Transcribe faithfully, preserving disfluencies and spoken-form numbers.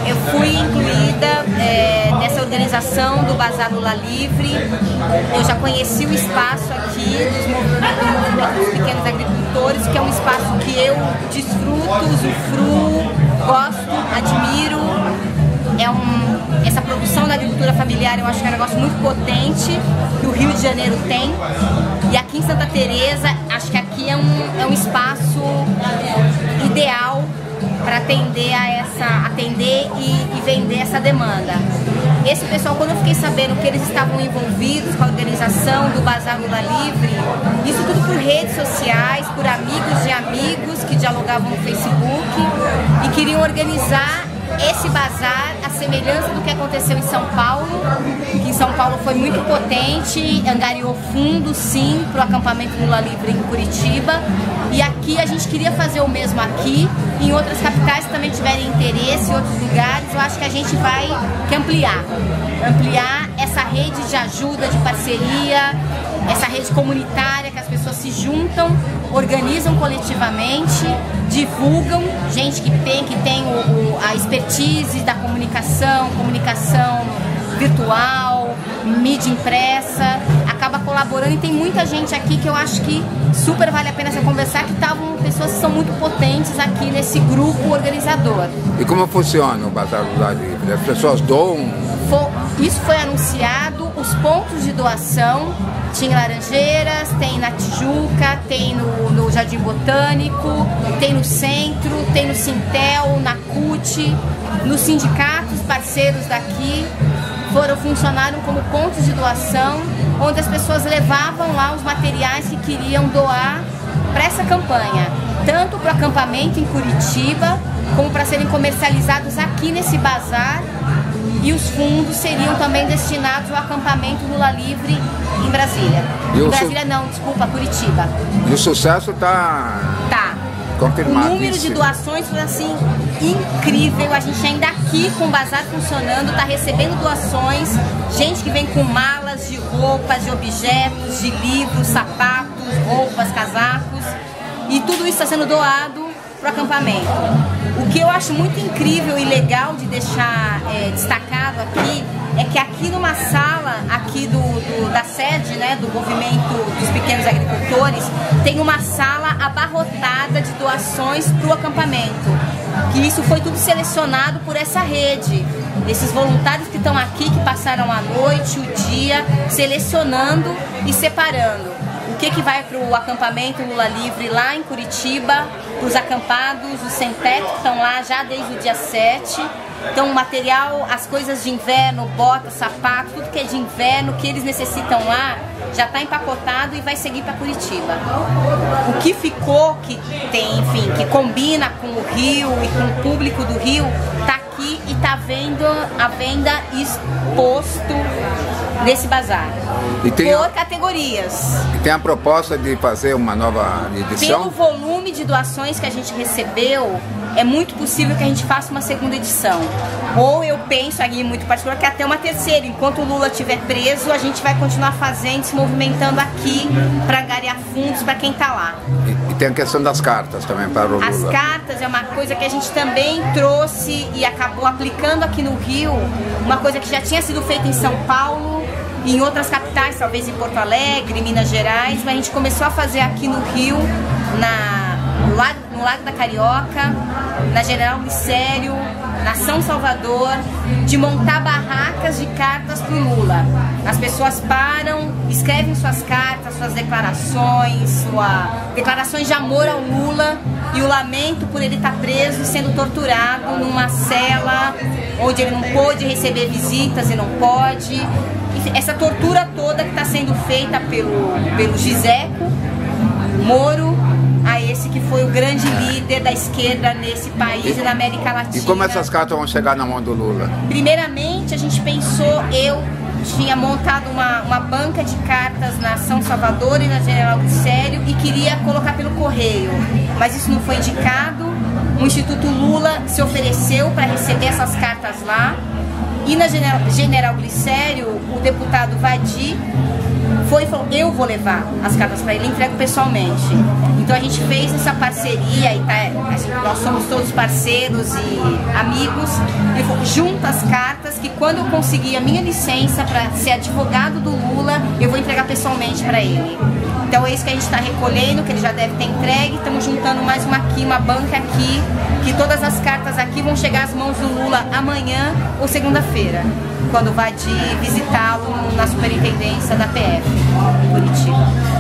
eu fui incluída é, nessa organização do Bazar Lula Livre. Eu já conheci o espaço aqui dos movimentos dos pequenos agricultores, que é um espaço que eu desfruto, usufruo, gosto, admiro. É um, essa produção da agricultura familiar eu acho que é um negócio muito potente, que o Rio de Janeiro tem. E aqui em Santa Teresa, acho que aqui é um, é um espaço ideal para atender a essa, atender e, e vender essa demanda. Esse pessoal, quando eu fiquei sabendo que eles estavam envolvidos com a organização do Bazar Lula Livre, isso tudo por redes sociais, por amigos de amigos que dialogavam no Facebook e queriam organizar esse bazar, a semelhança do que aconteceu em São Paulo, que em São Paulo foi muito potente, angariou fundo sim para o acampamento Lula Livre em Curitiba, e aqui a gente queria fazer o mesmo aqui, em outras capitais que também tiverem interesse, em outros lugares, eu acho que a gente vai ampliar, ampliar essa rede de ajuda, de parceria, essa rede comunitária que as pessoas se juntam, organizam coletivamente, divulgam, gente que tem, que tem o, o, a expertise da comunicação, comunicação virtual, mídia impressa, acaba colaborando, e tem muita gente aqui que eu acho que super vale a pena você conversar, que estavam pessoas que são muito potentes aqui nesse grupo organizador. E como funciona o Bazar Lula Livre? As pessoas doam? Isso foi anunciado, os pontos de doação, tinha Laranjeiras, tem na Tijuca, tem no, no Jardim Botânico, tem no Centro, tem no Sintel, na C U T, nos sindicatos parceiros daqui, foram, funcionaram como pontos de doação, onde as pessoas levavam lá os materiais que queriam doar para essa campanha, tanto para o acampamento em Curitiba, como para serem comercializados aqui nesse bazar, e os fundos seriam também destinados ao acampamento Lula Livre em Brasília. Em Brasília não, desculpa, Curitiba. E o sucesso está tá. confirmado. O número de doações foi assim, incrível. A gente ainda aqui com o bazar funcionando, está recebendo doações, gente que vem com malas de roupas, de objetos, de livros, sapatos, roupas, casacos, e tudo isso está sendo doado para o acampamento. O que eu acho muito incrível e legal de deixar é, destacado aqui é que aqui numa sala aqui do, do, da sede, né, do movimento dos pequenos agricultores, tem uma sala abarrotada de doações para o acampamento. Que isso foi tudo selecionado por essa rede. Esses voluntários que estão aqui, que passaram a noite, o dia, selecionando e separando. O que, que vai para o acampamento Lula Livre lá em Curitiba, para os acampados, os sem teto que estão lá já desde o dia sete. Então o material, as coisas de inverno, botas, sapatos, tudo que é de inverno, que eles necessitam lá, já está empacotado e vai seguir para Curitiba. O que ficou, que tem, enfim, que combina com o Rio e com o público do Rio, está aqui e está vendo a venda exposto nesse bazar. E tem por categorias. E tem a proposta de fazer uma nova edição? Pelo volume de doações que a gente recebeu, é muito possível que a gente faça uma segunda edição. Ou eu penso aqui, muito particular, que até uma terceira. Enquanto o Lula estiver preso, a gente vai continuar fazendo, se movimentando aqui para angariar fundos para quem está lá. E, e tem a questão das cartas também para o Lula. As cartas é uma coisa que a gente também trouxe e acabou aplicando aqui no Rio, uma coisa que já tinha sido feita em São Paulo, em outras capitais, talvez em Porto Alegre, Minas Gerais, mas a gente começou a fazer aqui no Rio, na, no, Lago, no Lago da Carioca, na General Glicério, na São Salvador, de montar barracas de cartas para o Lula. As pessoas param, escrevem suas cartas, suas declarações, sua, declarações de amor ao Lula e o lamento por ele estar preso e sendo torturado numa cela onde ele não pôde receber visitas e não pode. Essa tortura toda que está sendo feita pelo, pelo Giseco Moro, a esse que foi o grande líder da esquerda nesse país e na América Latina. E como essas cartas vão chegar na mão do Lula? Primeiramente, a gente pensou, eu tinha montado uma, uma banca de cartas na São Salvador e na General Glicério e queria colocar pelo correio, mas isso não foi indicado. O Instituto Lula se ofereceu para receber essas cartas lá. E na General, General Glicério, o deputado Vadi foi e falou, eu vou levar as cartas para ele e entrego pessoalmente. Então a gente fez essa parceria e tá, assim, nós somos todos parceiros e amigos. Ele falou, junta as cartas que quando eu conseguir a minha licença para ser advogado do Lula, eu vou entregar pessoalmente para ele. Então é isso que a gente está recolhendo, que ele já deve ter entregue. Estamos juntando mais uma aqui, uma banca aqui, que todas as cartas aqui vão chegar às mãos do Lula amanhã ou segunda-feira, quando vai de visitá-lo na superintendência da P F, em Curitiba.